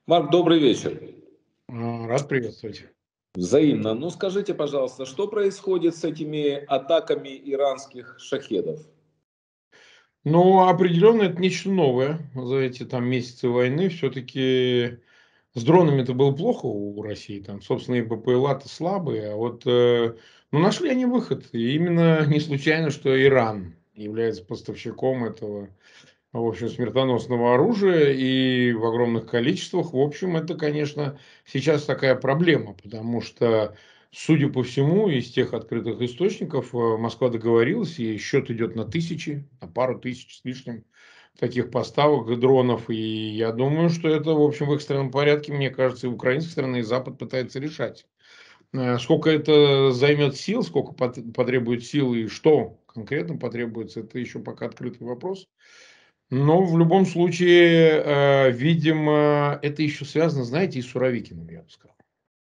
Марк, добрый вечер. Рад приветствовать. Взаимно. Ну, скажите, пожалуйста, что происходит с этими атаками иранских шахедов? Но определенно это нечто новое за эти там месяцы войны. Все-таки с дронами-то было плохо у России. Там, собственно, и БПЛА-то слабые. А вот ну, нашли они выход. И именно не случайно, что Иран является поставщиком этого, в общем, смертоносного оружия и в огромных количествах. В общем, это, конечно, сейчас такая проблема, потому что, судя по всему, из тех открытых источников Москва договорилась, и счет идет на тысячи, на пару тысяч с лишним таких поставок дронов. И я думаю, что это, в общем, в экстренном порядке, мне кажется, и украинская сторона, и Запад пытается решать. Сколько это займет сил, сколько потребует сил и что конкретно потребуется, это еще пока открытый вопрос. Но в любом случае, видимо, это еще связано, знаете, и с Суровикиным, я бы сказал.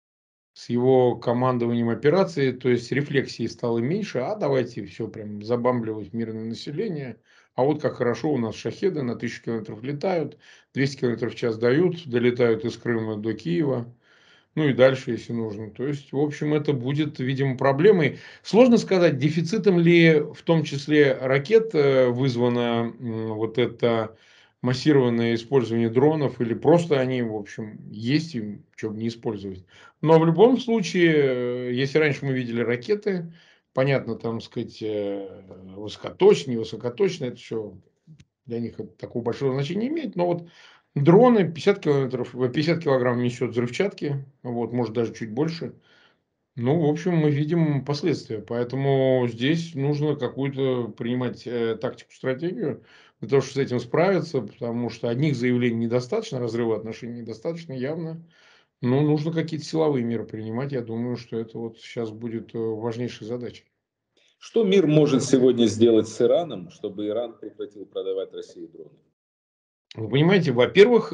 С его командованием операции, то есть рефлексии стало меньше, а давайте все прям забамбливать мирное население. А вот как хорошо у нас шахеды на 1000 километров летают, 200 километров в час дают, долетают из Крыма до Киева. Ну и дальше, если нужно. То есть, в общем, это будет, видимо, проблемой. Сложно сказать, дефицитом ли в том числе ракет вызвано вот это массированное использование дронов, или просто они, в общем, есть, им что бы не использовать. Но в любом случае, если раньше мы видели ракеты, понятно, там, сказать, высокоточные, невысокоточные, это все для них это такого большого значения не имеет. Но вот дроны 50 километров, 50 килограмм несет взрывчатки, вот, может даже чуть больше. Ну, в общем, мы видим последствия. Поэтому здесь нужно какую-то принимать тактику, стратегию для того, чтобы с этим справиться, потому что одних заявлений недостаточно, разрыва отношений недостаточно явно. Но нужно какие-то силовые меры принимать. Я думаю, что это вот сейчас будет важнейшей задачей. Что мир может сегодня сделать с Ираном, чтобы Иран прекратил продавать России дроны? Вы понимаете, во-первых,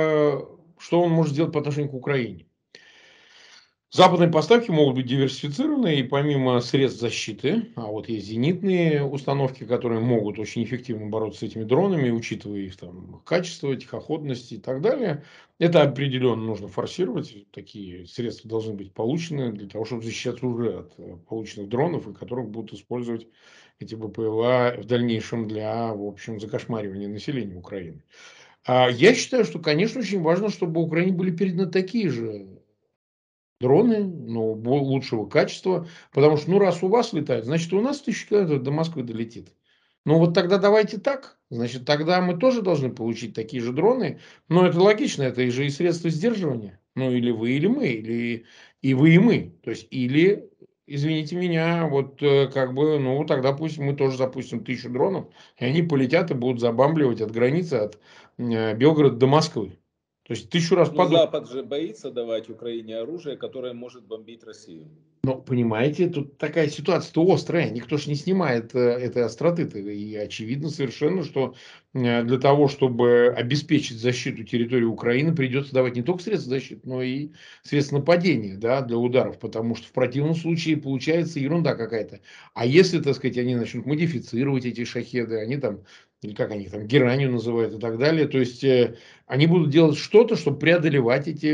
что он может сделать по отношению к Украине? Западные поставки могут быть диверсифицированы, и помимо средств защиты, а вот есть зенитные установки, которые могут очень эффективно бороться с этими дронами, учитывая их там качество, тихоходность и так далее. Это определенно нужно форсировать. Такие средства должны быть получены для того, чтобы защищаться уже от полученных дронов, и которых будут использовать эти БПЛА в дальнейшем для, в общем, закошмаривания населения Украины. Я считаю, что, конечно, очень важно, чтобы в Украине были переданы такие же дроны, но лучшего качества. Потому что, ну, раз у вас летает, значит, у нас 1000 километров до Москвы долетит. Ну, вот тогда давайте так. Значит, тогда мы тоже должны получить такие же дроны. Но это логично, это же и средства сдерживания. Ну, или вы, или мы, или и вы, и мы. То есть, или, извините меня, вот как бы, ну, тогда пусть мы тоже запустим 1000 дронов, и они полетят и будут забамбливать от границы, от Белгорода до Москвы. То есть, 1000 раз Но подумать. Запад же боится давать Украине оружие, которое может бомбить Россию. Ну, понимаете, тут такая ситуация-то острая, никто ж не снимает этой остроты-то. И очевидно совершенно, что для того, чтобы обеспечить защиту территории Украины, придется давать не только средства защиты, но и средства нападения, да, для ударов, потому что в противном случае получается ерунда какая-то. А если, так сказать, они начнут модифицировать эти шахеды, они там, или как они их там, геранью называют и так далее, то есть они будут делать что-то, чтобы преодолевать эти,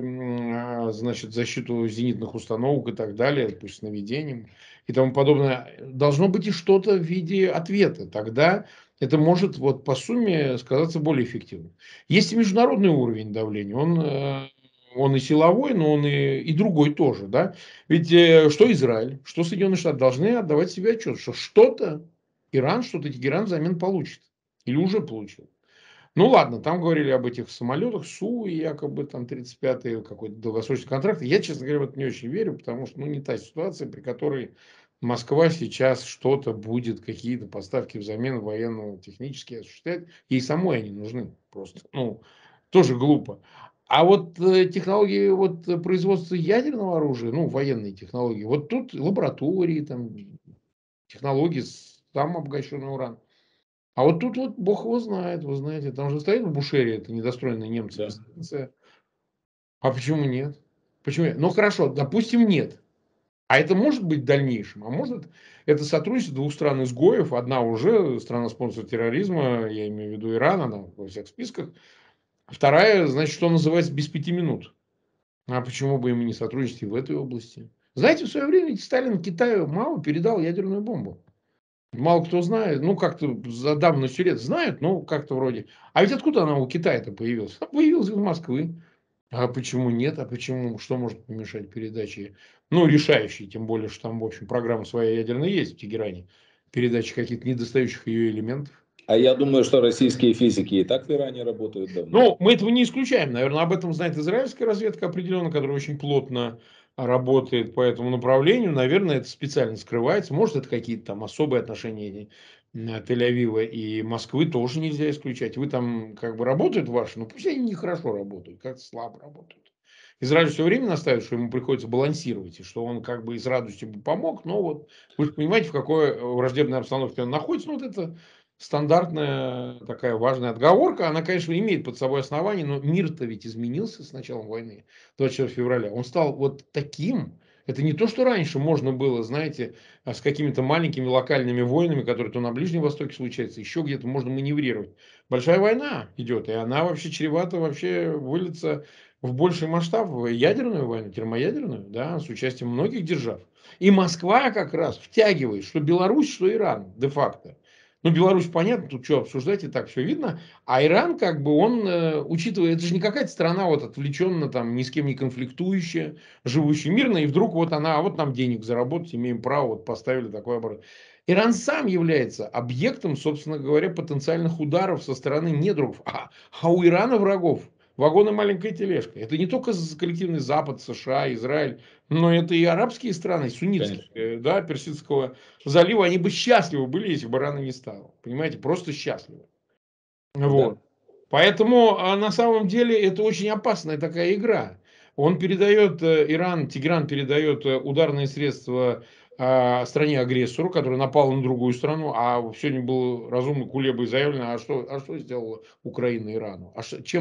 значит, защиту зенитных установок и так далее, пусть с наведением и тому подобное. Должно быть и что-то в виде ответа. Тогда это может вот по сумме сказаться более эффективно. Есть и международный уровень давления. Он и силовой, но он и другой тоже. Да? Ведь что Израиль, что Соединенные Штаты должны отдавать себе отчет, что что-то Иран, что-то Тегеран взамен получит. Или уже получил. Ну ладно, там говорили об этих самолетах, Су, якобы там 35-й какой-то долгосрочный контракт. Я, честно говоря, в это не очень верю, потому что, ну, не та ситуация, при которой Москва сейчас что-то будет, какие-то поставки взамен военного технически осуществлять. Ей самой они нужны просто. Ну, тоже глупо. А вот технологии вот, производства ядерного оружия, ну, военные технологии, вот тут лаборатории, там, технологии, сам обогащенный уран. А вот тут вот бог его знает, вы знаете, там же стоит в Бушере, это недостроенная немцами Да. станция. А почему нет? Почему нет? Ну хорошо, допустим, нет. А это может быть в дальнейшем? А может это сотрудничество двух стран-изгоев, одна уже страна-спонсор терроризма, я имею в виду Иран, она во всех списках, Вторая, значит, что называется, без 5 минут. А почему бы им не сотрудничать и в этой области? Знаете, в свое время ведь Сталин Китаю Мао передал ядерную бомбу. Мало кто знает, ну как-то за давностью лет знают, ну как-то вроде. А ведь откуда она у Китая-то появилась? Она появилась из Москвы. А почему нет? А почему? Что может помешать передаче? Ну, решающей, тем более, что там, в общем, программа своя ядерная есть в Тегеране. Передача каких-то недостающих ее элементов. А я думаю, что российские физики и так в Иране работают давно. Ну, мы этого не исключаем. Наверное, об этом знает израильская разведка определенно, которая очень плотно работает по этому направлению. Наверное, это специально скрывается. Может, это какие-то там особые отношения Тель-Авива и Москвы тоже нельзя исключать. Вы там как бы работают ваши, но пусть они нехорошо работают, как-то слабо работают. Израиль все время настаивает, что ему приходится балансировать, и что он как бы из радости бы помог, но вот вы же понимаете, в какой враждебной обстановке он находится. Ну, вот это стандартная такая важная отговорка. Она, конечно, имеет под собой основание, но мир-то ведь изменился с началом войны 24 февраля. Он стал вот таким. Это не то, что раньше можно было, знаете, с какими-то маленькими локальными войнами, которые то на Ближнем Востоке случаются, еще где-то можно маневрировать. Большая война идет, и она вообще чревата вообще выльется в больший масштаб, в ядерную войну, термоядерную, да, с участием многих держав. И Москва как раз втягивает, что Беларусь, что Иран, де-факто. Ну, Беларусь, понятно, тут что обсуждать, и так все видно. А Иран, как бы, он, учитывая, это же не какая-то страна вот отвлеченно, там, ни с кем не конфликтующая, живущая мирно, и вдруг вот она, а вот нам денег заработать, имеем право, вот поставили такой оборот. Иран сам является объектом, собственно говоря, потенциальных ударов со стороны недругов. А у Ирана врагов вагон и маленькая тележка. Это не только коллективный Запад, США, Израиль, но это и арабские страны, Конечно. суннитские, да, Персидского залива, они бы счастливы были, если бы Ирана не стало. Понимаете, просто счастливы. Да. Вот. Поэтому на самом деле это очень опасная такая игра. Он передает, Иран, Тегеран передает ударные средства стране-агрессору, которая напала на другую страну, а сегодня был разумно Кулебой заявлено, а что сделала Украина Ирану?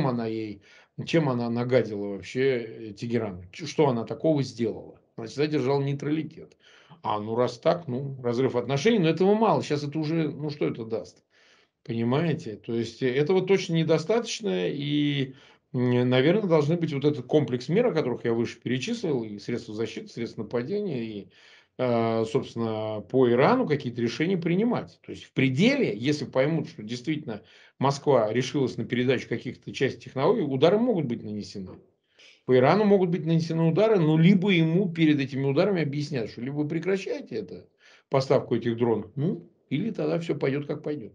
Чем она нагадила вообще Тегерану? Что она такого сделала? Значит, задержал нейтралитет. Ну раз так, ну, разрыв отношений, но этого мало. Сейчас это уже, ну, что это даст? Понимаете? То есть этого точно недостаточно, и, наверное, должны быть вот этот комплекс мер, о которых я выше перечислил, и средства защиты, средства нападения, и, собственно, по Ирану какие-то решения принимать. То есть в пределе, если поймут, что действительно Москва решилась на передачу каких-то частей технологий, удары могут быть нанесены. По Ирану могут быть нанесены удары, но либо ему перед этими ударами объяснят, что либо вы прекращаете это, поставку этих дронов, ну, или тогда все пойдет как пойдет.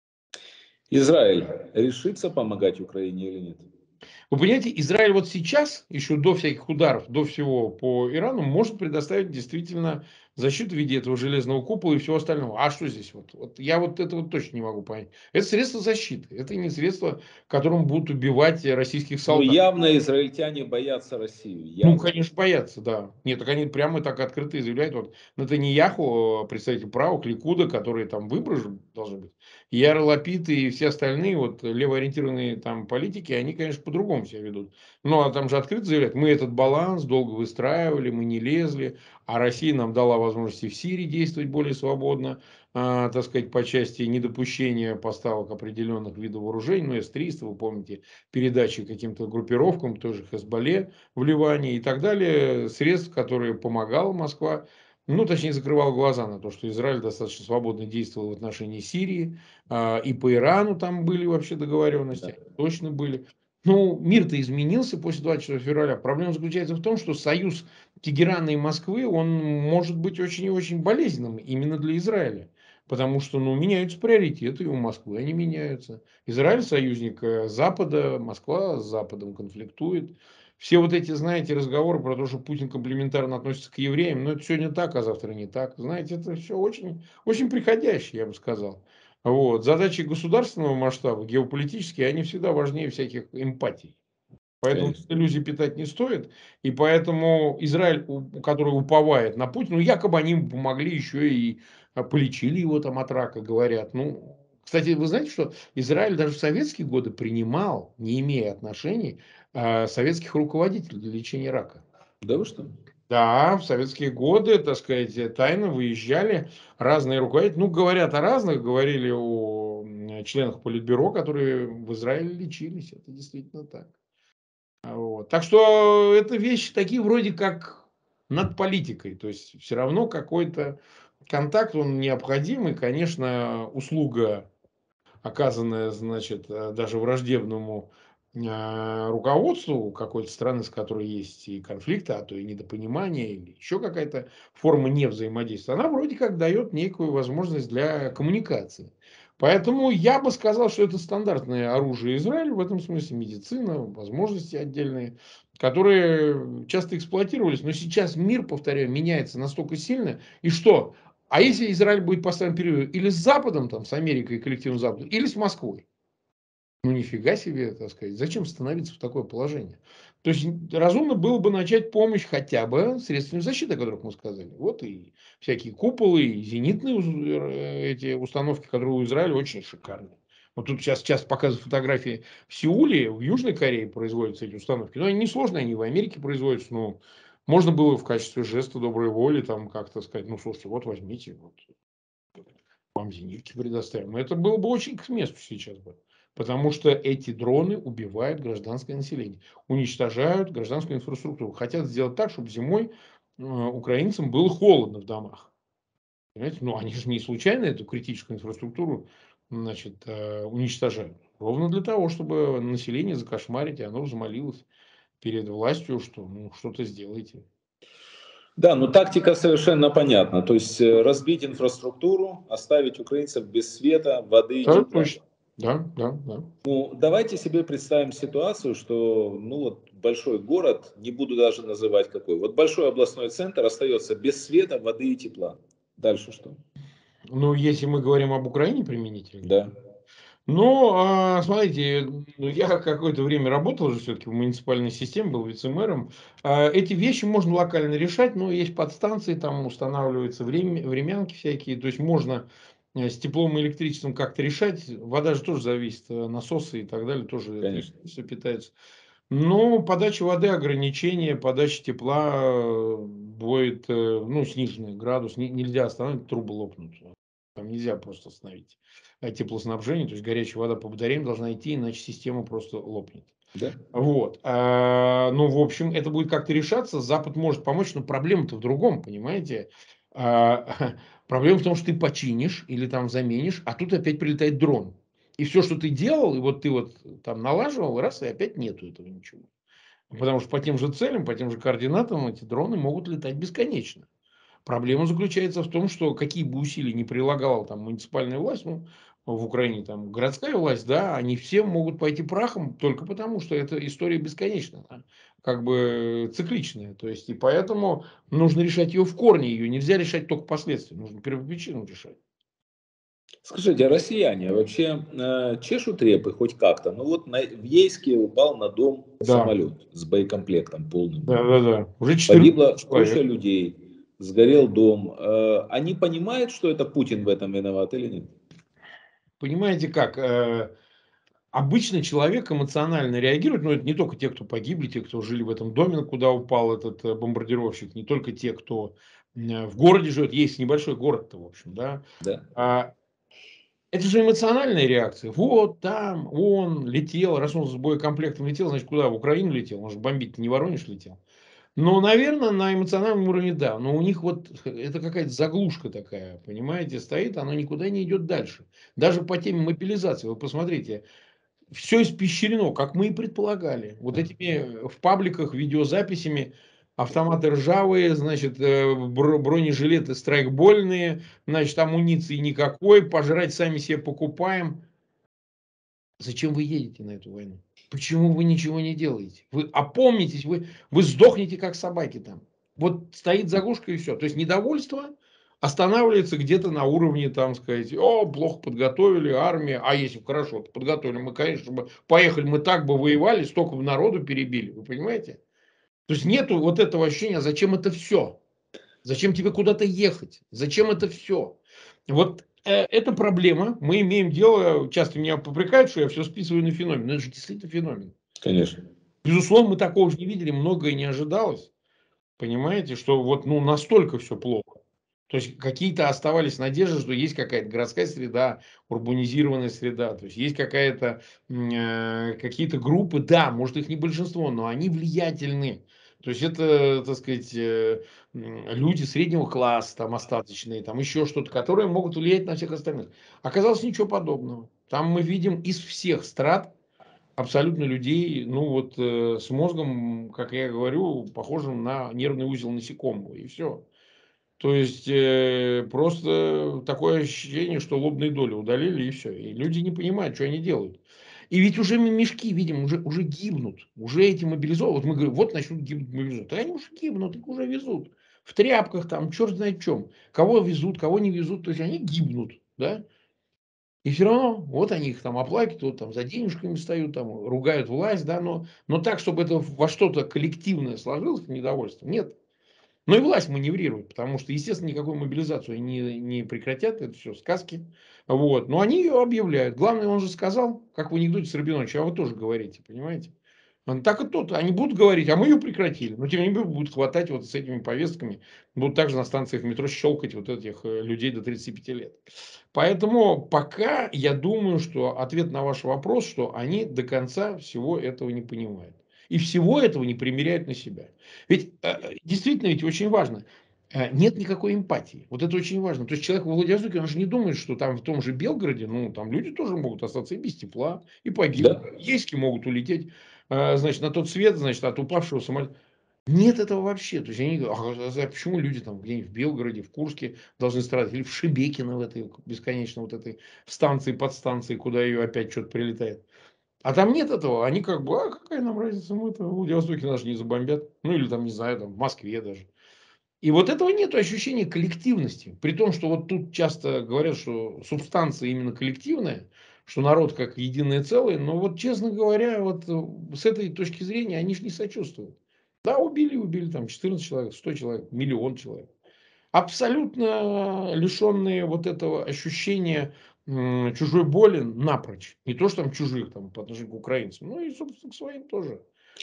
Израиль решится помогать Украине или нет? Вы понимаете, Израиль вот сейчас, еще до всяких ударов, до всего по Ирану, может предоставить действительно защиту в виде этого железного купола и всего остального. А что здесь? Вот я вот этого точно не могу понять. Это средство защиты. Это не средство, которым будут убивать российских Ну, солдат. явно израильтяне боятся Россию. Ну, Явно. конечно, боятся, да. Нет, так они прямо так открыто заявляют. Вот Нетаньяху, представитель правых, Ликуда, которые там выборы должны быть, Яр Лапид и все остальные вот левоориентированные там политики, они, конечно, по-другому себя ведут. Ну, а там же открыто заявляют, мы этот баланс долго выстраивали, мы не лезли, а Россия нам дала возможность и в Сирии действовать более свободно, так сказать, по части недопущения поставок определенных видов вооружений, ну, С-300, вы помните, передачи каким-то группировкам, тоже Хезболле, в Ливане и так далее, средств, которые помогала Москва, ну, точнее, закрывал глаза на то, что Израиль достаточно свободно действовал в отношении Сирии, и по Ирану там были вообще Да. договоренности, точно были. Ну, мир-то изменился после 24 февраля. Проблема заключается в том, что союз Тегерана и Москвы, он может быть очень и очень болезненным именно для Израиля. Потому что, ну, меняются приоритеты и у Москвы, они меняются. Израиль союзник Запада, Москва с Западом конфликтует. Все вот эти, знаете, разговоры про то, что Путин комплементарно относится к евреям, ну, это сегодня так, а завтра не так. Знаете, это все очень, очень приходящее, я бы сказал. Вот. Задачи государственного масштаба, геополитические, они всегда важнее всяких эмпатий. Поэтому Конечно. иллюзий питать не стоит. И поэтому Израиль, который уповает на Путина, ну, якобы они ему помогли еще и полечили его там от рака, говорят. Ну, кстати, вы знаете, что Израиль даже в советские годы принимал, не имея отношений, советских руководителей для лечения рака. Да вы что? Да, в советские годы, так сказать, тайно выезжали разные руководители. Ну, говорят о разных, говорили о членах Политбюро, которые в Израиле лечились. Это действительно так. Вот. Так что это вещи такие вроде как над политикой. То есть все равно какой-то контакт, он необходим. И, конечно, услуга, оказанная, значит, даже враждебному руководству какой-то страны, с которой есть и конфликты, а то и недопонимание, или еще какая-то форма невзаимодействия, она вроде как дает некую возможность для коммуникации. Поэтому я бы сказал, что это стандартное оружие Израиля, в этом смысле медицина, возможности отдельные, которые часто эксплуатировались. Но сейчас мир, повторяю, меняется настолько сильно. И что? А если Израиль будет поставлен период или с Западом, там, с Америкой и коллективным Западом, или с Москвой? Ну, нифига себе, так сказать. Зачем становиться в такое положение? То есть, разумно было бы начать помощь хотя бы средствами защиты, о которых мы сказали. Вот и всякие куполы, и зенитные эти установки, которые у Израиля очень шикарные. Вот тут сейчас часто показывают фотографии в Сеуле, в Южной Корее производятся эти установки. Но они несложные, они в Америке производятся. Но можно было в качестве жеста доброй воли там как-то сказать, ну, слушайте, вот возьмите, вот вам зенитки предоставим. Но это было бы очень к месту сейчас бы. Потому что эти дроны убивают гражданское население, уничтожают гражданскую инфраструктуру. Хотят сделать так, чтобы зимой украинцам было холодно в домах. Понимаете? Ну, они же не случайно эту критическую инфраструктуру, значит, уничтожают. Ровно для того, чтобы население закошмарить, и оно взмолилось перед властью, что ну, что-то сделайте. Да, ну тактика совершенно понятна. То есть разбить инфраструктуру, оставить украинцев без света, воды и Да, тепла. точно. Да, да, да. Ну, давайте себе представим ситуацию, что ну, вот большой город, не буду даже называть какой, вот большой областной центр остается без света, воды и тепла. Дальше что? Ну, если мы говорим об Украине применительно, Да, ну, смотрите, ну, я какое-то время работал же все-таки в муниципальной системе, был вице-мэром. Эти вещи можно локально решать, но есть подстанции, там устанавливаются времянки всякие, то есть можно с теплом и электричеством как-то решать. Вода же тоже зависит, насосы и так далее, тоже это конечно. все питается. Но подача воды, ограничения, подача тепла будет ну, сниженный градус, нельзя остановить, трубы лопнут. Там нельзя просто остановить теплоснабжение, то есть горячая вода по батареям должна идти, иначе система просто лопнет. Да? Вот. Ну, в общем, это будет как-то решаться. Запад может помочь, но проблема-то в другом, понимаете? А, Проблема в том, что ты починишь или там заменишь, а тут опять прилетает дрон. И все, что ты делал, и вот ты вот там налаживал, раз, и опять нету этого ничего. Потому что по тем же целям, по тем же координатам эти дроны могут летать бесконечно. Проблема заключается в том, что какие бы усилия ни прилагала там муниципальная власть, ну, в Украине там городская власть, да, они все могут пойти прахом только потому, что эта история бесконечна, да, как бы цикличная. То есть, и поэтому нужно решать ее в корне, ее нельзя решать только последствия, нужно первопричину решать. Скажите, а россияне вообще чешут репы хоть как-то? Ну вот в Ейске упал на дом Да, самолет с боекомплектом полным. да, да, да. Уже 14 Погибло куча человек. людей, сгорел дом. Они понимают, что это Путин в этом виноват или нет? Понимаете как? Обычно человек эмоционально реагирует, но это не только те, кто погибли, те, кто жили в этом доме, куда упал этот бомбардировщик, не только те, кто в городе живет, есть небольшой город-то, в общем, да. Да, А Это же эмоциональная реакция. Вот там он летел, раз он с боекомплектом летел, значит, куда? В Украину летел, он же бомбить не Воронеж летел. Ну, наверное, на эмоциональном уровне да. Но у них вот это какая-то заглушка такая, понимаете, стоит, она никуда не идет дальше. Даже по теме мобилизации. Вы посмотрите, все испещрено, как мы и предполагали. Вот этими в пабликах видеозаписями автоматы ржавые, значит, бронежилеты страйкбольные, значит, амуниции никакой, пожрать сами себе покупаем. Зачем вы едете на эту войну? Почему вы ничего не делаете? Вы опомнитесь, вы сдохнете, как собаки там. Вот стоит заглушка и все. То есть недовольство останавливается где-то на уровне, там, сказать, о, плохо подготовили, армия, а если хорошо подготовили, мы, конечно, бы поехали, мы так бы воевали, столько бы народу перебили, вы понимаете? То есть нету вот этого ощущения, зачем это все? Зачем тебе куда-то ехать? Зачем это все? Вот это проблема. Мы имеем дело, часто меня попрекают, что я все списываю на феномен. Но это же действительно феномен. конечно. Безусловно, мы такого же не видели, многое не ожидалось. Понимаете, что вот ну, настолько все плохо. То есть какие-то оставались надежды, что есть какая-то городская среда, урбанизированная среда, то есть есть какая-то, какие-то группы, да, может их не большинство, но они влиятельны. То есть это, так сказать, люди среднего класса, там остаточные, там еще что-то, которые могут влиять на всех остальных. Оказалось ничего подобного. Там мы видим из всех страт абсолютно людей, ну вот с мозгом, как я говорю, похожим на нервный узел насекомого, и все. То есть, просто такое ощущение, что лобные доли удалили и все. И люди не понимают, что они делают. И ведь уже мы мешки видим, уже гибнут. Уже эти мобилизованные. Вот мы говорим, вот начнут гибнуть мобилизованные. Да они уже гибнут, их уже везут. В тряпках там, черт знает в чем. Кого везут, кого не везут. То есть они гибнут, да. И все равно, вот они их там оплакивают, там за денежками встают, там ругают власть, да, но так, чтобы это во что-то коллективное сложилось, недовольство, нет. Ну и власть маневрирует, потому что, естественно, никакую мобилизацию не прекратят, это все сказки. Вот. Но они ее объявляют. Главное, он же сказал, как в анекдоте с Рабиновичем, а вы тоже говорите, понимаете? Он так и тот, они будут говорить, а мы ее прекратили. Но тем не менее будут хватать вот с этими повестками, будут также на станциях метро щелкать вот этих людей до 35 лет. Поэтому пока я думаю, что ответ на ваш вопрос, что они до конца всего этого не понимают. И всего этого не примеряют на себя. Ведь действительно ведь очень важно. Нет никакой эмпатии. Вот это очень важно. То есть человек во Владивостоке, он же не думает, что там в том же Белгороде, ну, там люди тоже могут остаться и без тепла, и погибнуть. Да. Ейски могут улететь, значит, на тот свет, значит, от упавшего самолета. Нет этого вообще. То есть они говорят, почему люди там где-нибудь в Белгороде, в Курске должны страдать, или в Шебекино в этой бесконечно вот этой станции, подстанции, куда ее опять что-то прилетает. А там нет этого. Они как бы, какая нам разница, мы-то в Владивостоке нас не забомбят. Ну, или там, не знаю, там в Москве даже. И вот этого нет ощущения коллективности. При том, что вот тут часто говорят, что субстанция именно коллективная, что народ как единое целое. Но вот, честно говоря, вот с этой точки зрения они же не сочувствуют. Да, убили там 14 человек, 100 человек, миллион человек. Абсолютно лишенные вот этого ощущения чужой боли напрочь. Не то, что там чужих там, по отношению к украинцам, но и, собственно, к своим тоже.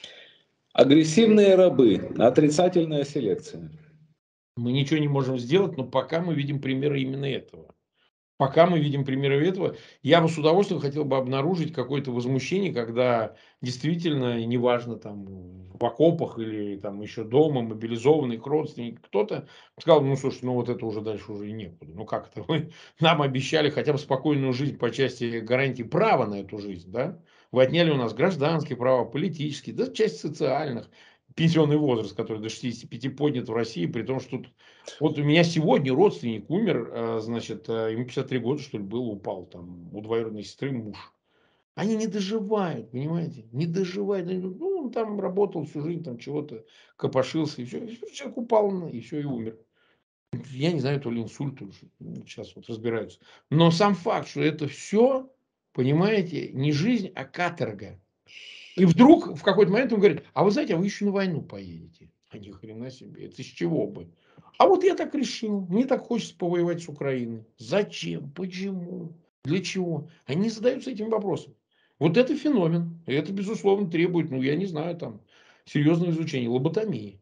Агрессивные рабы, отрицательная селекция. Мы ничего не можем сделать, но пока мы видим примеры именно этого. Пока мы видим примеры этого, я бы с удовольствием хотел бы обнаружить какое-то возмущение, когда действительно, неважно, там, в окопах или там еще дома, мобилизованный их родственник, кто-то сказал, ну, слушай, ну, вот это уже дальше уже и некуда. Ну, как это? Вы нам обещали хотя бы спокойную жизнь по части гарантии права на эту жизнь, да? Вы отняли у нас гражданские права, политические, да, часть социальных, пенсионный возраст, который до 65 поднят в России, при том, что тут вот у меня сегодня родственник умер, значит, ему 53 года, что ли, было, упал там у двоюродной сестры муж. Они не доживают, понимаете? Не доживают. Они говорят, ну, он там работал всю жизнь, там чего-то копошился, и все. Человек упал, и все, и умер. Я не знаю, то ли инсульт, то ли что. Сейчас вот разбираются. Но сам факт, что это все, понимаете, не жизнь, а каторга. И вдруг в какой-то момент он говорит, а вы знаете, а вы еще на войну поедете. А ни хрена себе, это с чего бы? А вот я так решил, мне так хочется повоевать с Украиной. Зачем? Почему? Для чего? Они не задаются этим вопросом. Вот это феномен. И это, безусловно, требует, ну, я не знаю, там, серьезного изучения, лоботомии.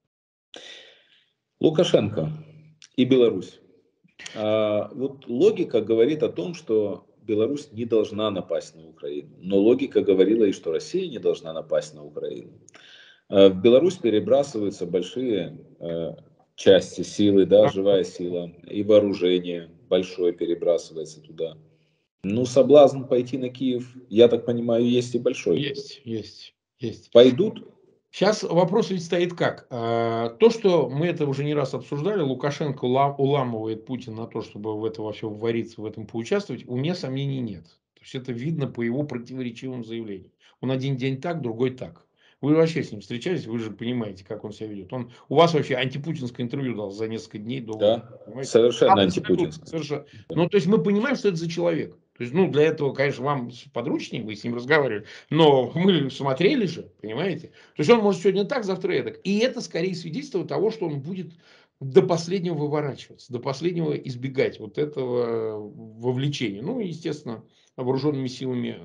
Лукашенко и Беларусь. Вот логика говорит о том, что Беларусь не должна напасть на Украину. Но логика говорила и что Россия не должна напасть на Украину. В Беларусь перебрасываются большие части силы, да, живая сила и вооружение большое перебрасывается туда. Ну, соблазн пойти на Киев, я так понимаю, есть и большой. Есть, есть, есть. Пойдут? Сейчас вопрос ведь стоит как? То, что мы это уже не раз обсуждали, Лукашенко уламывает Путина на то, чтобы в это во все вариться, в этом поучаствовать, у меня сомнений нет. То есть это видно по его противоречивым заявлениям. Он один день так, другой так. Вы вообще с ним встречались, вы же понимаете, как он себя ведет. Он у вас вообще антипутинское интервью дал за несколько дней до выборов. Да, Понимаете? совершенно Абсолютно, антипутинское. совершенно. Ну, то есть мы понимаем, что это за человек. То есть, ну, для этого, конечно, вам подручнее, вы с ним разговаривали, но мы смотрели же, понимаете? То есть он может сегодня так, завтра эдак. И это скорее свидетельство того, что он будет до последнего выворачиваться, до последнего избегать вот этого вовлечения. Ну, и, естественно, вооруженными силами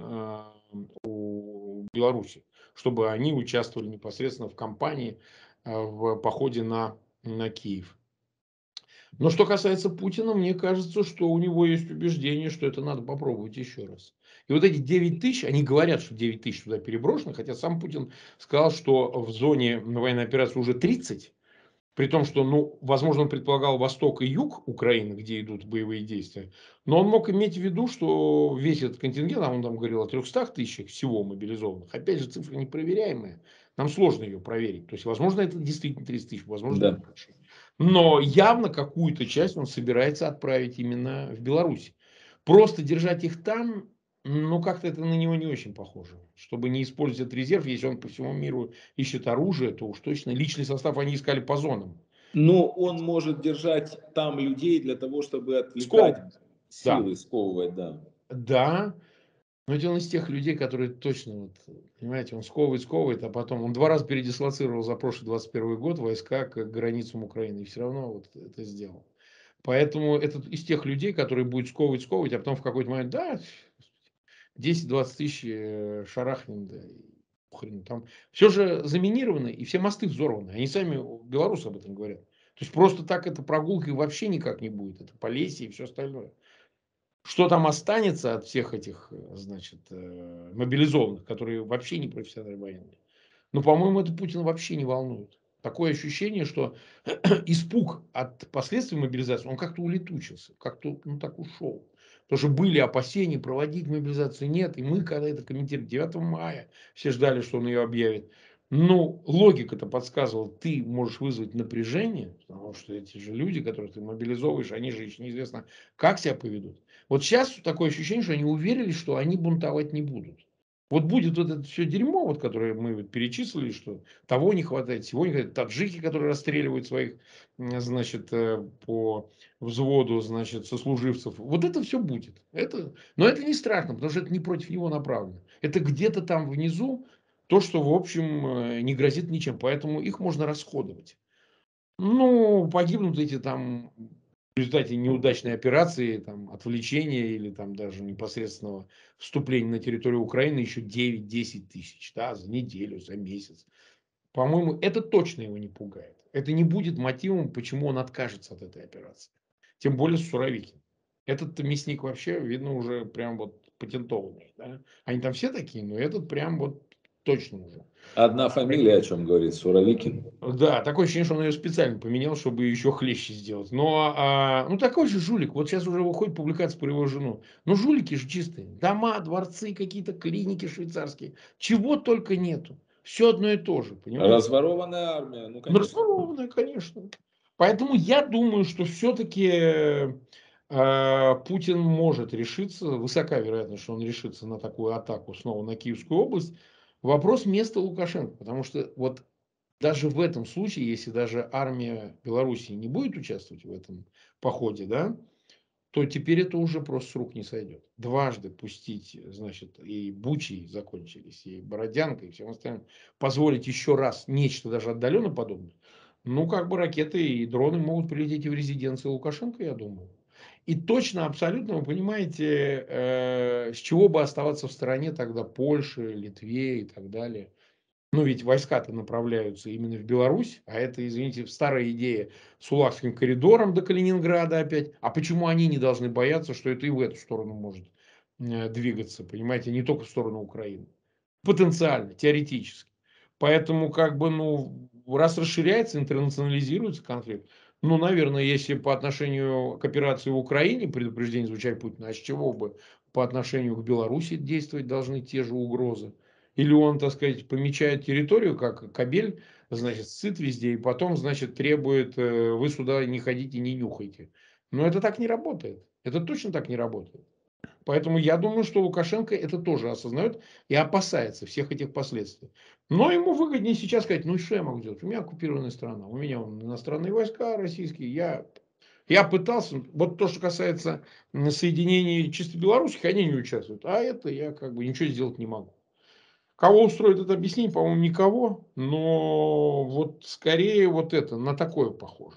у Беларуси, чтобы они участвовали непосредственно в кампании, в походе на Киев. Но что касается Путина, мне кажется, что у него есть убеждение, что это надо попробовать еще раз. И вот эти 9 тысяч, они говорят, что 9 тысяч туда переброшено, хотя сам Путин сказал, что в зоне военной операции уже 30. При том, что, ну, возможно, он предполагал восток и юг Украины, где идут боевые действия. Но он мог иметь в виду, что весь этот контингент, а он там говорил о 300 тысячах всего мобилизованных. Опять же, цифра непроверяемая. Нам сложно ее проверить. То есть, возможно, это действительно 30 тысяч, возможно, Да. больше. Но явно какую-то часть он собирается отправить именно в Беларусь. Просто держать их там, ну, как-то это на него не очень похоже. Чтобы не использовать этот резерв, если он по всему миру ищет оружие, то уж точно личный состав они искали по зонам. Но он может держать там людей для того, чтобы отвлекать Скол. Да. силы, сковывать, да. Да. Но ведь он из тех людей, которые точно, вот, понимаете, он сковывает, а потом он 2 раза передислоцировал за прошлый 21 год войска к границам Украины. И все равно вот это сделал. Поэтому это из тех людей, которые будет сковывать, а потом в какой-то момент, да, 10-20 тысяч шарахнем, да, и хрен там. Все же заминировано, и все мосты взорваны. Они сами, белорусы, об этом говорят. То есть просто так эта прогулка вообще никак не будет. Это Полесье и все остальное. Что там останется от всех этих, значит, мобилизованных, которые вообще не профессиональные военные? Ну, по-моему, это Путина вообще не волнует. Такое ощущение, что испуг от последствий мобилизации, он как-то улетучился, как-то, ну, так ушел. Потому что были опасения проводить мобилизацию, нет. И мы, когда это комментировали 9 мая, все ждали, что он ее объявит. Ну, логика-то подсказывала, ты можешь вызвать напряжение, потому что эти же люди, которых ты мобилизовываешь, они же еще неизвестно, как себя поведут. Вот сейчас такое ощущение, что они уверились, что они бунтовать не будут. Вот будет вот это все дерьмо, вот, которое мы вот перечислили, что того не хватает, всего не хватает. Таджики, которые расстреливают своих, значит, по взводу, значит, сослуживцев. Вот это все будет. Но это не страшно, потому что это не против него направлено. Это где-то там внизу то, что, в общем, не грозит ничем. Поэтому их можно расходовать. Ну, погибнут эти там в результате неудачной операции, там, отвлечения или там даже непосредственного вступления на территорию Украины еще 9-10 тысяч, да, за неделю, за месяц. По-моему, это точно его не пугает. Это не будет мотивом, почему он откажется от этой операции. Тем более Суровикин. Этот мясник вообще, видно, уже прям вот патентованный. Да? Они там все такие, но этот прям вот точно уже. Одна фамилия, о чем говорит Суровикин. Да, такое ощущение, что он ее специально поменял, чтобы еще хлеще сделать. Но, ну, такой же жулик. Вот сейчас уже выходит публикация про его жену. Ну, жулики же чистые. Дома, дворцы, какие-то клиники швейцарские. Чего только нету. Все одно и то же, понимаете? Разворованная армия, ну, Ну, конечно. разворованная, конечно. Поэтому я думаю, что все-таки Путин может решиться, высока вероятность, что он решится на такую атаку снова на Киевскую область. Вопрос места Лукашенко. Потому что вот даже в этом случае, если даже армия Белоруссии не будет участвовать в этом походе, да, то теперь это уже просто с рук не сойдет. Дважды пустить, значит, и Бучи закончились, и Бородянка, и всем остальным, позволить еще раз нечто даже отдаленно подобное, ну, как бы ракеты и дроны могут прилететь и в резиденции Лукашенко, я думаю. И точно, абсолютно, вы понимаете, с чего бы оставаться в стороне тогда Польши, Литве и так далее. Ну, ведь войска-то направляются именно в Беларусь, а это, извините, старая идея с Улавским коридором до Калининграда опять. А почему они не должны бояться, что это и в эту сторону может двигаться, понимаете, не только в сторону Украины? Потенциально, теоретически. Поэтому, как бы, ну, раз расширяется, интернационализируется конфликт, ну, наверное, если по отношению к операции в Украине предупреждение звучать Путина, а с чего бы по отношению к Беларуси действовать должны те же угрозы? Или он, так сказать, помечает территорию, как кабель, значит, сыт везде, и потом, значит, требует, вы сюда не ходите, не нюхайте. Но это так не работает. Это точно так не работает. Поэтому я думаю, что Лукашенко это тоже осознает и опасается всех этих последствий. Но ему выгоднее сейчас сказать, ну и что я могу делать? У меня оккупированная страна, у меня вон иностранные войска российские, я пытался, вот то, что касается соединений чисто белорусских, они не участвуют, а это я как бы ничего сделать не могу. Кого устроит это объяснение, по-моему, никого, но вот скорее вот это, на такое похоже.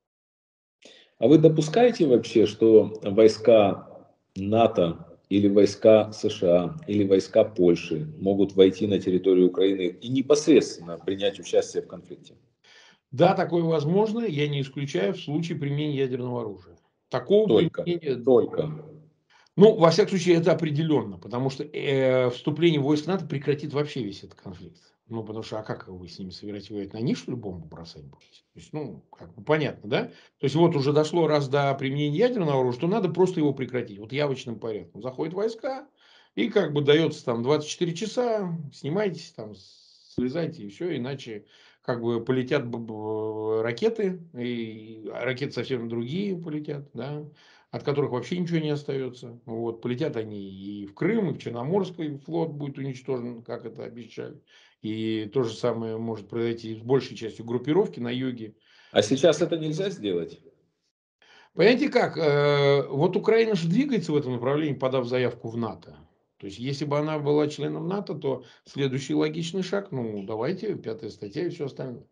А вы допускаете вообще, что войска НАТО или войска США или войска Польши могут войти на территорию Украины и непосредственно принять участие в конфликте? Да, такое возможно, я не исключаю в случае применения ядерного оружия. Такого Только, применения, только. ну, во всяком случае, это определенно, потому что вступление войск НАТО прекратит вообще весь этот конфликт. Ну, потому что, а как вы с ними собираетесь воевать? На них, что ли, бомбу бросать будете? То есть, ну, как бы понятно, да? То есть, вот уже дошло раз до применения ядерного оружия, то надо просто его прекратить. Вот явочным порядком. Заходят войска, и как бы дается там 24 часа, снимайтесь там, слезайте, и все, иначе как бы полетят ракеты, и ракеты совсем другие полетят, да, от которых вообще ничего не остается. Вот. Полетят они и в Крым, и в Черноморский флот будет уничтожен, как это обещали. И то же самое может произойти с большей частью группировки на юге. А сейчас это нельзя сделать? Понимаете как, вот Украина же двигается в этом направлении, подав заявку в НАТО. То есть, если бы она была членом НАТО, то следующий логичный шаг, ну, давайте, 5-я статья и все остальное.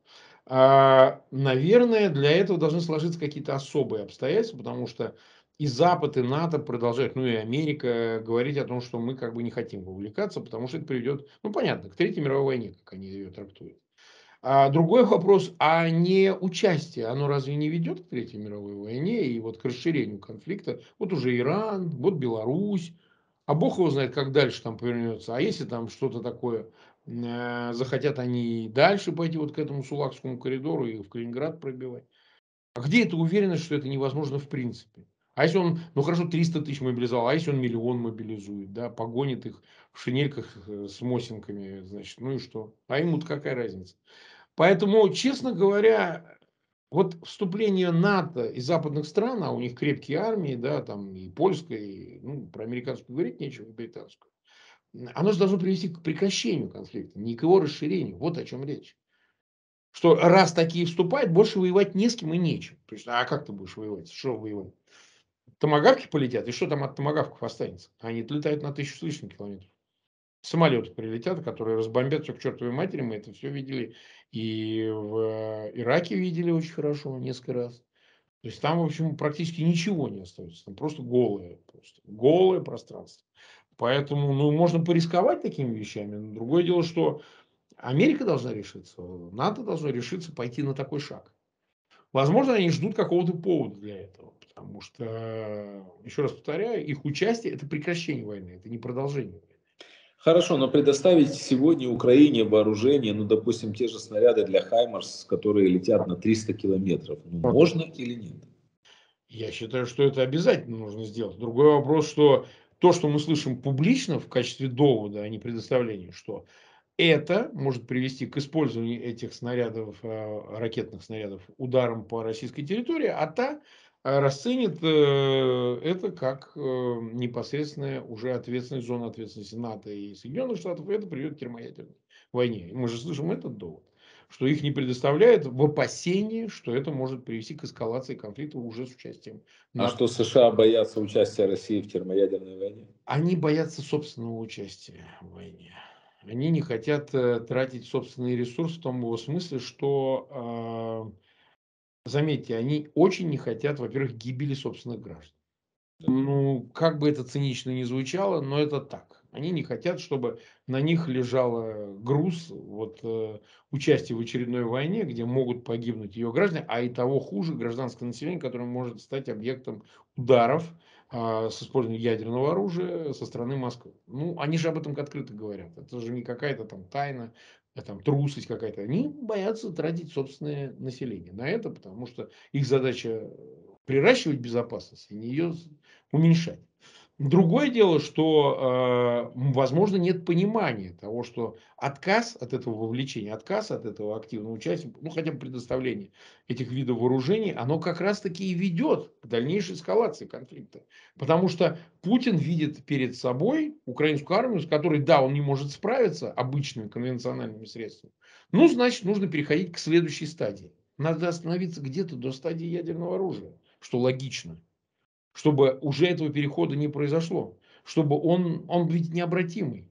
Наверное, для этого должны сложиться какие-то особые обстоятельства, потому что и Запад, и НАТО продолжают, ну и Америка, говорить о том, что мы как бы не хотим вовлекаться, потому что это приведет, ну понятно, к Третьей мировой войне, как они ее трактуют. А другой вопрос, а не участие, оно разве не ведет к Третьей мировой войне и вот к расширению конфликта? Вот уже Иран, вот Беларусь, а Бог его знает, как дальше там повернется. А если там что-то такое, захотят они и дальше пойти вот к этому Сулакскому коридору и в Калининград пробивать? А где эта уверенность, что это невозможно в принципе? А если он, ну хорошо, 300 тысяч мобилизовал, а если он миллион мобилизует, да, погонит их в шинельках с мосинками, значит, ну и что? А ему-то какая разница? Поэтому, честно говоря, вот вступление НАТО и западных стран, а у них крепкие армии, да, там и польская, и, ну, про американскую говорить нечего, и британскую, оно же должно привести к прекращению конфликта, не к его расширению. Вот о чем речь. Что раз такие вступают, больше воевать не с кем и нечем. То есть, а как ты будешь воевать? Что воевать? Томагавки полетят, и что там от томагавков останется? Они летают на 1000 с лишним километров. Самолеты прилетят, которые разбомбят все к чертовой матери. Мы это все видели. И в Ираке видели очень хорошо несколько раз. То есть там, в общем, практически ничего не остается. Там просто голое пространство. Поэтому, ну, можно порисковать такими вещами. Но другое дело, что Америка должна решиться, НАТО должно решиться пойти на такой шаг. Возможно, они ждут какого-то повода для этого. Потому что, еще раз повторяю, их участие – это прекращение войны, это не продолжение. Хорошо, но предоставить сегодня Украине вооружение, ну, допустим, те же снаряды для Хаймарс, которые летят на 300 километров, ну, можно или нет? Я считаю, что это обязательно нужно сделать. Другой вопрос, что то, что мы слышим публично в качестве довода, а не предоставления, что это может привести к использованию этих снарядов, ракетных снарядов, ударом по российской территории, а та расценит это как непосредственная уже ответственность, зона ответственности НАТО и Соединенных Штатов, и это приведет к термоядерной войне. И мы же слышим этот довод, что их не предоставляют в опасении, что это может привести к эскалации конфликта уже с участием А НАТО. что США боятся участия России в термоядерной войне? Они боятся собственного участия в войне. Они не хотят тратить собственный ресурс в том его смысле, что, заметьте, они очень не хотят, во-первых, гибели собственных граждан. Да. Ну, как бы это цинично ни звучало, но это так. Они не хотят, чтобы на них лежал груз вот, участия в очередной войне, где могут погибнуть ее граждане, а и того хуже гражданское население, которое может стать объектом ударов с использованием ядерного оружия со стороны Москвы. Ну, они же об этом открыто говорят. Это же не какая-то там тайна, там трусость какая-то. Они боятся тратить собственное население на это, потому что их задача приращивать безопасность, а не ее уменьшать. Другое дело, что, возможно, нет понимания того, что отказ от этого вовлечения, отказ от этого активного участия, ну, хотя бы предоставление этих видов вооружений, оно как раз-таки и ведет к дальнейшей эскалации конфликта. Потому что Путин видит перед собой украинскую армию, с которой, да, он не может справиться обычными конвенциональными средствами, ну, значит, нужно переходить к следующей стадии. Надо остановиться где-то до стадии ядерного оружия, что логично, чтобы уже этого перехода не произошло, чтобы он ведь необратимый.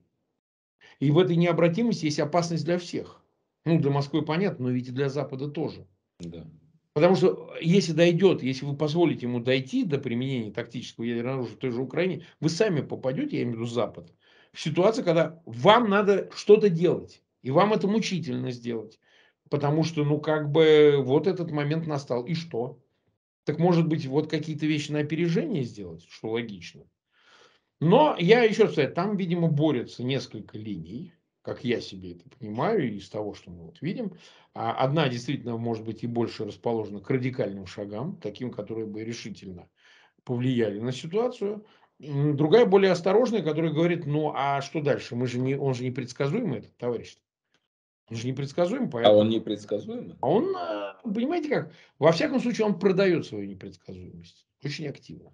И в этой необратимости есть опасность для всех. Ну, для Москвы понятно, но ведь и для Запада тоже. Да. Потому что если дойдет, если вы позволите ему дойти до применения тактического ядерного оружия в той же Украине, вы сами попадете, я имею в виду Запад, в ситуацию, когда вам надо что-то делать. И вам это мучительно сделать. Потому что, ну, как бы, вот этот момент настал. И что? Так, может быть, вот какие-то вещи на опережение сделать, что логично. Но я еще раз говорю, там, видимо, борются несколько линий, как я себе это понимаю, из того, что мы вот видим. Одна действительно, может быть, и больше расположена к радикальным шагам, таким, которые бы решительно повлияли на ситуацию. Другая более осторожная, которая говорит, ну а что дальше? Он же непредсказуемый, этот товарищ. Он же непредсказуем, А он поэтому... непредсказуемый? А он, понимаете как, во всяком случае, он продает свою непредсказуемость очень активно.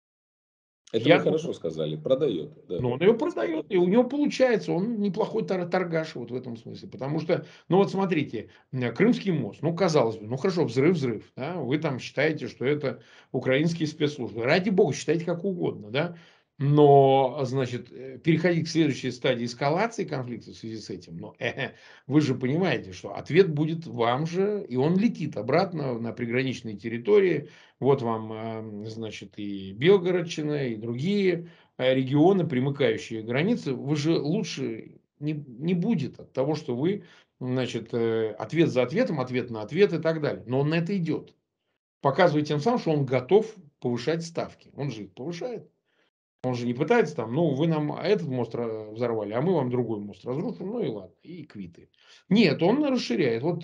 Это Я вы хорошо сказали, продает, да. Но он ее продает, и у него получается, он неплохой торгаш вот в этом смысле. Потому что, ну вот смотрите, Крымский мост, ну казалось бы, ну хорошо, взрыв, да, вы там считаете, что это украинские спецслужбы. Ради бога, считайте как угодно, да. Но, значит, переходить к следующей стадии эскалации конфликта в связи с этим, но вы же понимаете, что ответ будет вам же, и он летит обратно на приграничные территории. Вот вам, значит, и Белгородчина, и другие регионы, примыкающие к границе, вы же лучше не будет от того, что вы, значит, ответ за ответом, ответ на ответ и так далее. Но он на это идет. Показывает тем самым, что он готов повышать ставки. Он же их повышает. Он же не пытается там, ну, вы нам этот мост взорвали, а мы вам другой мост разрушим, ну и ладно, и квиты. Нет, он расширяет. Вот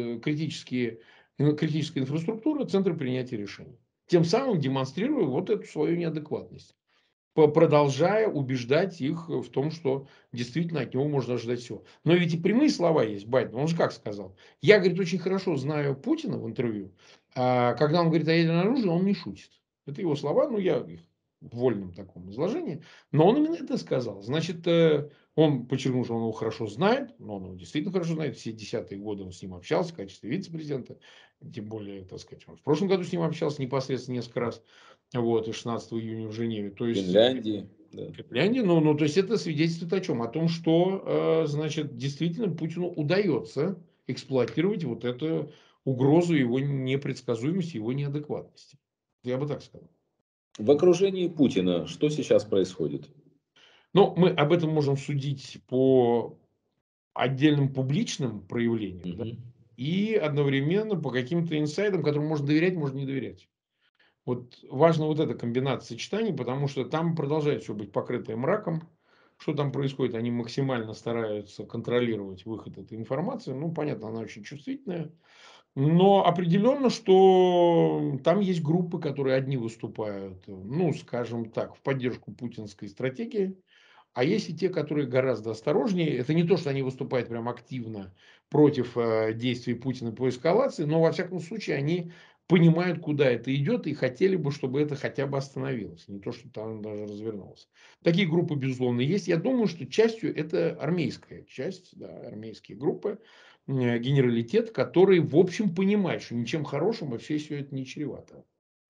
критическая инфраструктура, центры принятия решений. Тем самым демонстрируя вот эту свою неадекватность, продолжая убеждать их в том, что действительно от него можно ожидать всего. Но ведь и прямые слова есть Байден. Он же как сказал? Я, говорит, очень хорошо знаю Путина в интервью. Когда он говорит о ядерном оружии, он не шутит. Это его слова, ну я их в вольном таком изложении. Но он именно это сказал. Значит, он подчеркнул, что он его хорошо знает, но он его действительно хорошо знает. Все десятые годы он с ним общался в качестве вице-президента. Тем более, так сказать, он в прошлом году с ним общался непосредственно несколько раз. Вот, и 16 июня в Женеве. То есть, Финляндии, да. Финляндия, ну, то есть это свидетельствует о чем? О том, что, значит, действительно Путину удается эксплуатировать вот эту угрозу его непредсказуемости, его неадекватности. Я бы так сказал. В окружении Путина что сейчас происходит? Но мы об этом можем судить по отдельным публичным проявлениям, да, Мгм. и одновременно по каким-то инсайдам, которым можно доверять, можно не доверять. Вот важна вот эта комбинация сочетаний, потому что там продолжает все быть покрытое мраком. Что там происходит? Они максимально стараются контролировать выход этой информации. Ну, понятно, она очень чувствительная. Но определенно, что там есть группы, которые одни выступают, ну, скажем так, в поддержку путинской стратегии, а есть и те, которые гораздо осторожнее. Это не то, что они выступают прям активно против действий Путина по эскалации, но во всяком случае они понимают, куда это идет, и хотели бы, чтобы это хотя бы остановилось. Не то, что там даже развернулось. Такие группы, безусловно, есть. Я думаю, что частью это армейская часть, да, армейские группы, генералитет, который, в общем, понимает, что ничем хорошим вообще все это не чревато.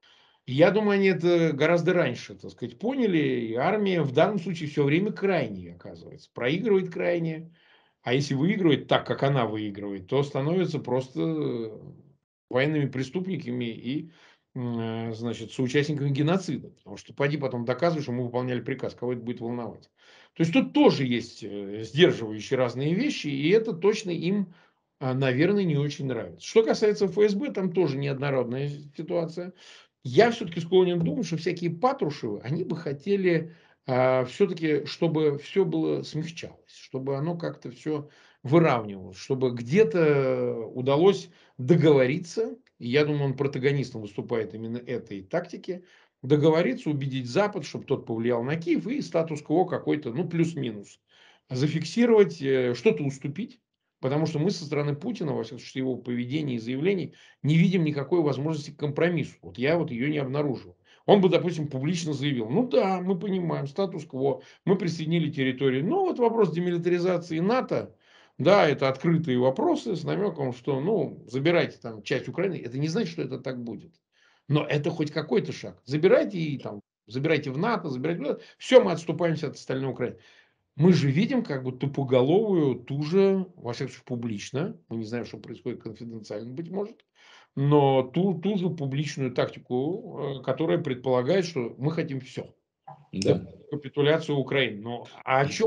Я думаю, они это гораздо раньше, так сказать, поняли. И армия в данном случае все время крайней, оказывается. Проигрывает крайне. А если выигрывает так, как она выигрывает, то становится просто военными преступниками и, значит, соучастниками геноцида. Потому что поди потом доказывай, что мы выполняли приказ. Кого это будет волновать? То есть тут тоже есть сдерживающие разные вещи, и это точно им, наверное, не очень нравится. Что касается ФСБ, там тоже неоднородная ситуация. Я все-таки склонен думать, что всякие Патрушевы, они бы хотели все-таки, чтобы все было смягчалось, чтобы оно как-то все выравнивалось, чтобы где-то удалось договориться, и я думаю, он протагонистом выступает именно этой тактики, договориться, убедить Запад, чтобы тот повлиял на Киев, и статус-кво какой-то, ну, плюс-минус, зафиксировать, что-то уступить, потому что мы со стороны Путина, во всяком случае, его поведения и заявлений, не видим никакой возможности к компромиссу. Вот я вот ее не обнаружил. Он бы, допустим, публично заявил, ну да, мы понимаем, статус-кво, мы присоединили территорию. Но вот вопрос демилитаризации НАТО, да, это открытые вопросы с намеком, что, ну, забирайте там часть Украины. Это не значит, что это так будет. Но это хоть какой-то шаг. Забирайте и там, забирайте в НАТО, забирайте в НАТО. Все, мы отступаемся от остальной Украины. Мы же видим как бы тупоголовую, ту же, во всяком случае, публично, мы не знаем, что происходит конфиденциально, быть может, но ту же публичную тактику, которая предполагает, что мы хотим все. До Да. капитуляции Украины. Но о чем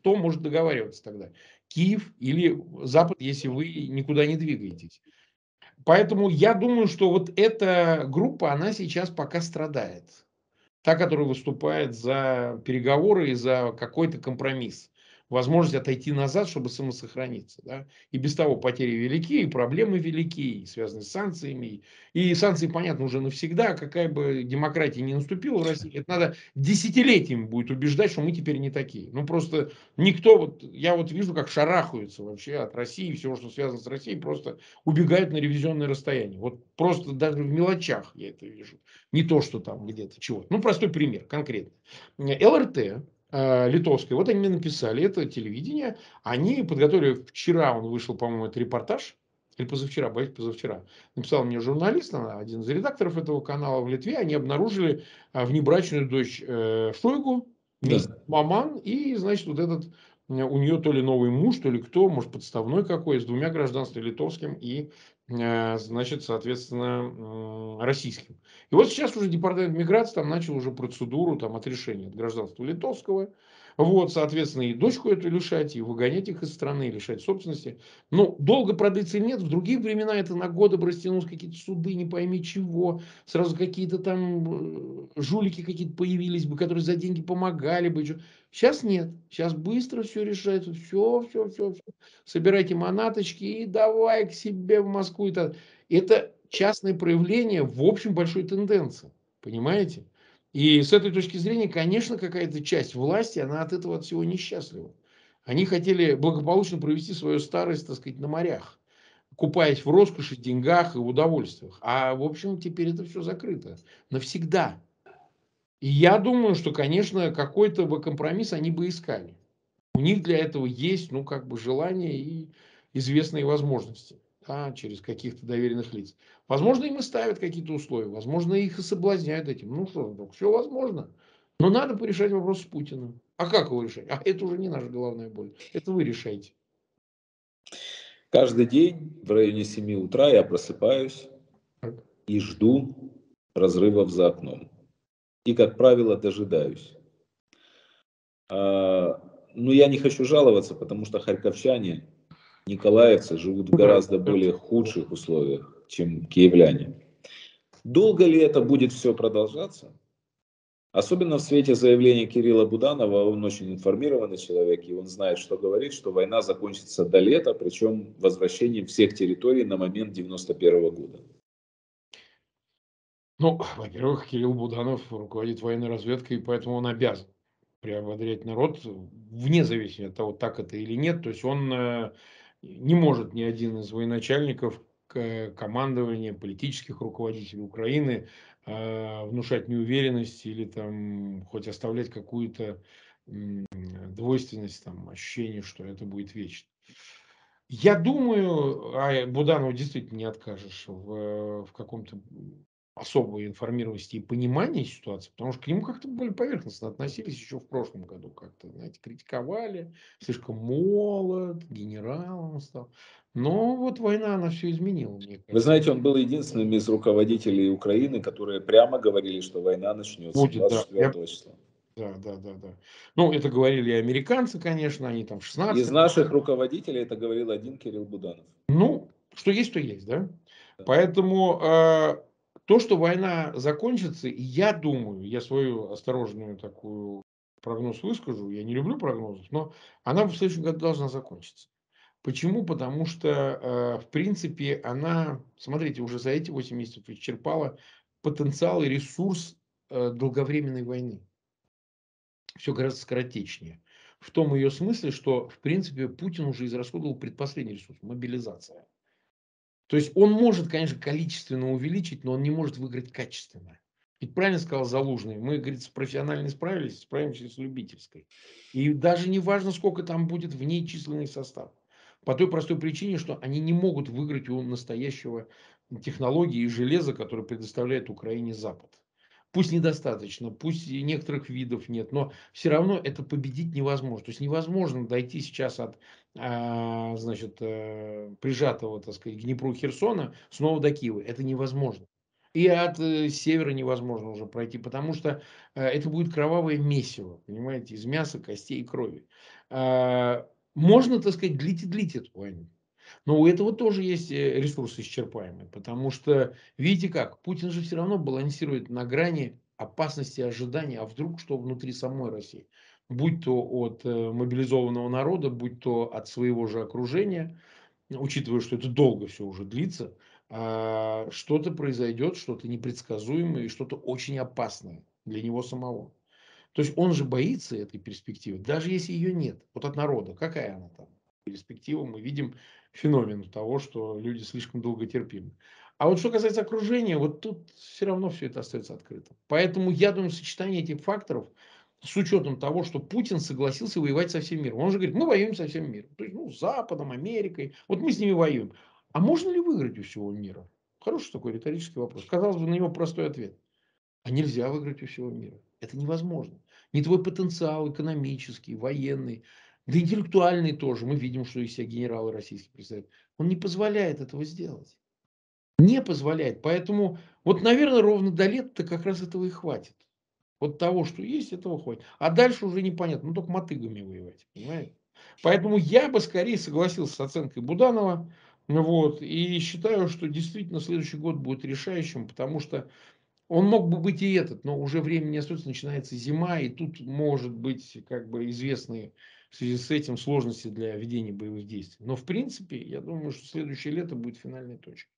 кто может договариваться тогда? Киев или Запад, если вы никуда не двигаетесь? Поэтому я думаю, что вот эта группа, она сейчас пока страдает. Та, которая выступает за переговоры и за какой-то компромисс. Возможность отойти назад, чтобы самосохраниться. Да? И без того потери велики, и проблемы велики, и связаны с санкциями. И санкции, понятно, уже навсегда. Какая бы демократия ни наступила в России, это надо десятилетиями будет убеждать, что мы теперь не такие. Ну, просто никто, вот я вот вижу, как шарахаются вообще от России, всего, что связано с Россией, просто убегают на ревизионное расстояние. Вот просто даже в мелочах я это вижу. Не то, что там где-то чего. Ну, простой пример, конкретно. ЛРТ, литовское, вот они мне написали, это телевидение, они подготовили, вчера он вышел, по-моему, это репортаж, или позавчера, боюсь, позавчера, написал мне журналист, один из редакторов этого канала в Литве, они обнаружили внебрачную дочь Шойгу, Да. вместе с Маман, и, значит, вот этот, у нее то ли новый муж, то ли кто, может, подставной какой, с двумя гражданствами, литовским и, значит, соответственно, российским. И вот сейчас уже департамент миграции там начал уже процедуру там, отрешения от гражданства литовского. Вот, соответственно, и дочку эту лишать, и выгонять их из страны, и лишать собственности. Ну, долго продлится или нет, в другие времена это на годы бы растянулось, какие-то суды, не пойми чего. Сразу какие-то там жулики какие-то появились бы, которые за деньги помогали бы. Сейчас нет. Сейчас быстро все решается. Все. Собирайте манаточки и давай к себе в Москву. Это частное проявление, в общем, большой тенденции. Понимаете? И с этой точки зрения, конечно, какая-то часть власти, она от этого от всего несчастлива. Они хотели благополучно провести свою старость, так сказать, на морях, купаясь в роскоши, деньгах и удовольствиях. А, в общем, теперь это все закрыто. Навсегда. И я думаю, что, конечно, какой-то бы компромисс они бы искали. У них для этого есть, ну, как бы желание и известные возможности, да, через каких-то доверенных лиц. Возможно, им и ставят какие-то условия, возможно, их и соблазняют этим. Ну что, все возможно. Но надо порешать вопрос с Путиным. А как его решать? А это уже не наша головная боль. Это вы решаете. Каждый день в районе 7 утра я просыпаюсь Так. и жду разрывов за окном. И, как правило, дожидаюсь. Ну, я не хочу жаловаться, потому что харьковчане, николаевцы живут в Ну да, гораздо более худших условиях, чем киевляне. Долго ли это будет все продолжаться? Особенно в свете заявления Кирилла Буданова, он очень информированный человек, и он знает, что говорит, что война закончится до лета, причем возвращением всех территорий на момент 91 года. Ну, во-первых, Кирилл Буданов руководит военной разведкой, и поэтому он обязан приободрять народ, вне зависимости от того, так это или нет. То есть он не может ни один из военачальников, командования, политических руководителей Украины внушать неуверенность или там хоть оставлять какую-то двойственность, там, ощущение, что это будет вечно. Я думаю, Буданову действительно не откажешь в каком-то особой информированности и понимании ситуации, потому что к нему как-то более поверхностно относились еще в прошлом году. Как-то, знаете, критиковали, слишком молод, генералом стал. Но вот война, она все изменила, мне Вы кажется. знаете, он был единственным из руководителей Украины, которые прямо говорили, что война начнется Будет, да. 24 числа. Да. Ну, это говорили и американцы, конечно, они там в Из 16. наших руководителей это говорил один Кирилл Буданов. Ну, что есть, то есть, да? Да. Поэтому то, что война закончится, и я думаю, я свою осторожную такую прогноз выскажу, я не люблю прогнозов, но она в следующем году должна закончиться. Почему? Потому что, в принципе, она, смотрите, уже за эти 8 месяцев исчерпала потенциал и ресурс долговременной войны. Все гораздо скоротечнее. В том ее смысле, что, в принципе, Путин уже израсходовал предпоследний ресурс – мобилизация. То есть он может, конечно, количественно увеличить, но он не может выиграть качественно. Ведь правильно сказал Залужный, мы, говорит, профессионально справились, справимся с любительской. И даже не важно, сколько там будет в ней численный состав. По той простой причине, что они не могут выиграть у настоящего технологии и железа, которое предоставляет Украине Запад. Пусть недостаточно, пусть и некоторых видов нет, но все равно это победить невозможно. То есть невозможно дойти сейчас от значит, прижатого, так сказать, к Днепру Херсона снова до Киева. Это невозможно. И от севера невозможно уже пройти, потому что это будет кровавое месиво, понимаете, из мяса, костей и крови. можно, так сказать, длить эту войну. Но у этого тоже есть ресурсы исчерпаемые, потому что, видите как, Путин же все равно балансирует на грани опасности ожидания, а вдруг что внутри самой России. Будь то от мобилизованного народа, будь то от своего же окружения, учитывая, что это долго все уже длится, что-то произойдет, что-то непредсказуемое и что-то очень опасное для него самого. То есть он же боится этой перспективы, даже если ее нет. Вот от народа, какая она там перспектива, мы видим феномен того, что люди слишком долготерпимы. А вот что касается окружения, вот тут все равно все это остается открытым. Поэтому я думаю, сочетание этих факторов с учетом того, что Путин согласился воевать со всем миром. Он же говорит, мы воюем со всем миром. То есть, с Западом, Америкой. Вот мы с ними воюем. А можно ли выиграть у всего мира? Хороший такой риторический вопрос. Казалось бы, на него простой ответ. А нельзя выиграть у всего мира. Это невозможно. Не твой потенциал экономический, военный, да интеллектуальный тоже. Мы видим, что из себя генералы российские представляют. Он не позволяет этого сделать. Не позволяет. Поэтому, вот, наверное, ровно до лета-то как раз этого и хватит. Вот того, что есть, этого хватит. А дальше уже непонятно. Ну, только мотыгами воевать. Понимаете? Поэтому я бы скорее согласился с оценкой Буданова. Вот, и считаю, что действительно следующий год будет решающим, потому что он мог бы быть и этот, но уже время не остается, начинается зима, и тут может быть как бы известные в связи с этим сложности для ведения боевых действий. Но в принципе, я думаю, что следующее лето будет финальной точкой.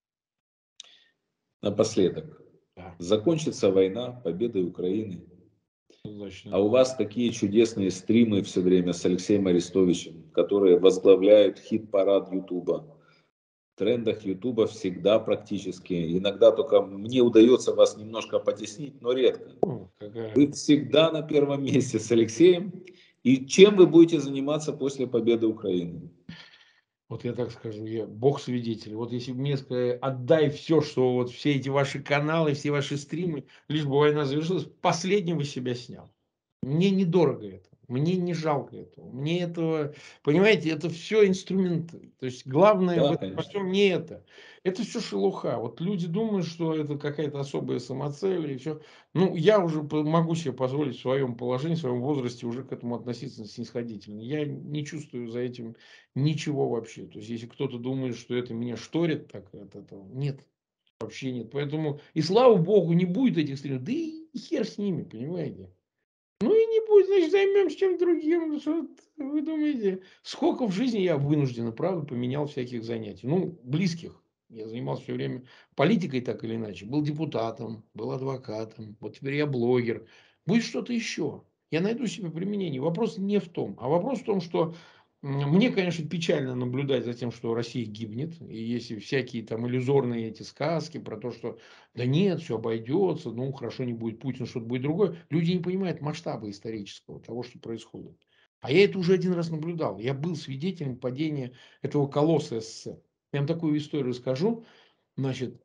Напоследок. Да, Закончится война победой Украины. однозначно. А у вас такие чудесные стримы все время с Алексеем Арестовичем, которые возглавляют хит-парад Ютуба. В трендах Ютуба всегда практически. Иногда только мне удается вас немножко потеснить, но редко. Какая... Вы всегда на первом месте с Алексеем. И чем вы будете заниматься после победы Украины? Вот я так скажу, я Бог свидетель. Вот если бы мне сказали, отдай все, что вот все эти ваши каналы, все ваши стримы, лишь бы война завершилась, последнего себя снял. Мне недорого это, мне не жалко этого. Мне этого, понимаете, это все инструменты. То есть главное в Да, этом во конечно. всем не это. Это все шелуха. Вот люди думают, что это какая-то особая самоцель и все. Ну, я уже могу себе позволить в своем положении, в своем возрасте уже к этому относиться снисходительно. Я не чувствую за этим ничего вообще. То есть, если кто-то думает, что это меня шторит, так от этого нет. Вообще нет. Поэтому, и слава богу, не будет этих стримов. Да и хер с ними, понимаете. Ну и не будет, значит, займемся чем другим. Что вы думаете? Сколько в жизни я вынужденно, правда, поменял всяких занятий. Ну, близких. Я занимался все время политикой так или иначе. Был депутатом, был адвокатом. Вот теперь я блогер. Будет что-то еще. Я найду себе применение. Вопрос не в том. А вопрос в том, что мне, конечно, печально наблюдать за тем, что Россия гибнет. И если всякие там иллюзорные эти сказки про то, что да нет, все обойдется, ну хорошо, не будет Путин, что-то будет другое. Люди не понимают масштаба исторического, того, что происходит. А я это уже один раз наблюдал. Я был свидетелем падения этого колосса СССР. Я вам такую историю расскажу. Значит,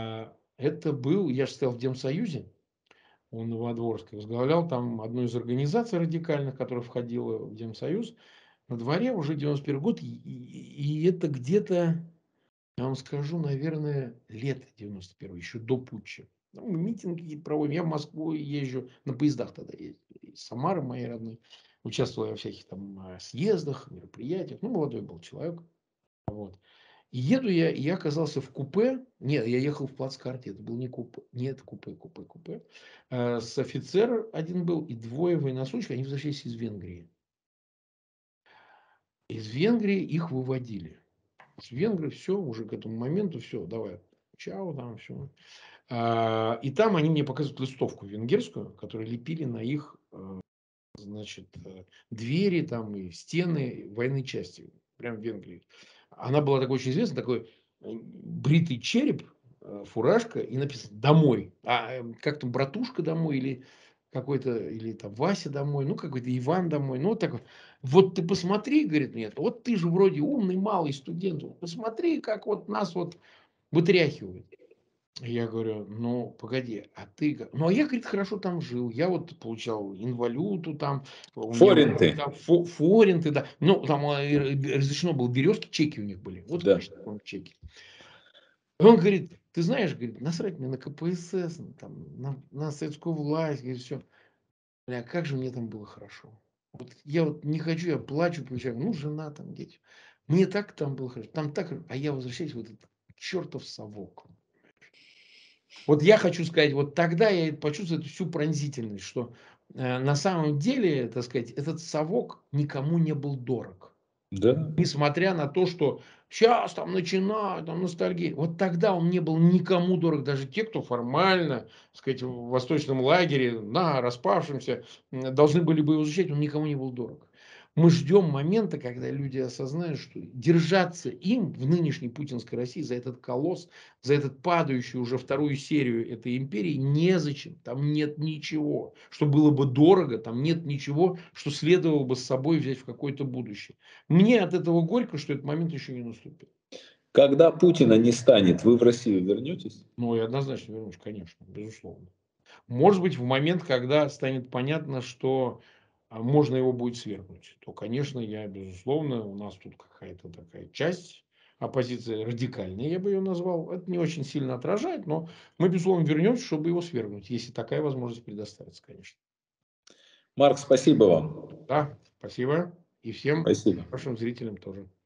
это был, я же стоял в Демсоюзе, он Новодворский, возглавлял там одну из организаций радикальных, которая входила в Демсоюз. На дворе уже 91 год, и это где-то, я вам скажу, наверное, лето 91-го, еще до путча. Ну, мы митинги какие-то проводим. Я в Москву езжу, на поездах тогда ездил. Из Самары моей родной. Участвовал во всяких там съездах, мероприятиях. Ну, молодой был человек. Вот. И еду я, и я оказался в купе. Нет, я ехал в плацкарте. Это был не купе. Нет, купе. С офицер один был и двое военнослужащих. Они возвращались из Венгрии. Из Венгрии их выводили. С венгры все, уже к этому моменту все, давай, чао, там все. И там они мне показывают листовку венгерскую, которую лепили на их, значит, двери там и стены военной части, прям в Венгрии. Она была такой очень известной, такой бритый череп, фуражка, и написано «Домой». Как там, братушка домой или какой-то, или там Вася домой, ну какой-то Иван домой, ну вот такой. Вот ты посмотри, говорит, нет, вот ты же вроде умный, малый студент, вот посмотри, как вот нас вот вытряхивают. Я говорю, ну, погоди, а ты... Ну, а я, говорит, хорошо там жил. Я вот получал инвалюту там, у меня были Форинты. там форинты, да. Ну, там разрешено было березки, чеки у них были. Вот Да. точно помню чеки. И он говорит, ты знаешь, говорит, насрать мне на КПСС, там, на советскую власть, говорит, все. Бля, как же мне там было хорошо. Вот я вот не хочу, я плачу по вечерам. Ну, жена там, дети. Мне так там было хорошо, там так, а я возвращаюсь в этот чертов совок. Вот я хочу сказать, вот тогда я почувствовал эту всю пронзительность, что на самом деле, так сказать, этот совок никому не был дорог. Да, Несмотря на то, что сейчас там начинают, там ностальгия. Вот тогда он не был никому дорог. Даже те, кто формально, так сказать, в восточном лагере, на распавшемся, должны были бы его защищать, он никому не был дорог. Мы ждем момента, когда люди осознают, что держаться им в нынешней путинской России за этот колосс, за этот падающий уже вторую серию этой империи незачем. Там нет ничего, что было бы дорого, там нет ничего, что следовало бы с собой взять в какое-то будущее. Мне от этого горько, что этот момент еще не наступил. когда Путина не станет, вы в Россию вернетесь? Ну, я однозначно вернусь, конечно, безусловно. Может быть, в момент, когда станет понятно, что можно его будет свергнуть, то, конечно, я, безусловно, у нас тут какая-то такая часть оппозиции радикальная, я бы ее назвал. Это не очень сильно отражает, но мы, безусловно, вернемся, чтобы его свергнуть, если такая возможность предоставится, конечно. Марк, спасибо вам. Да, спасибо. И всем Спасибо. вашим зрителям тоже.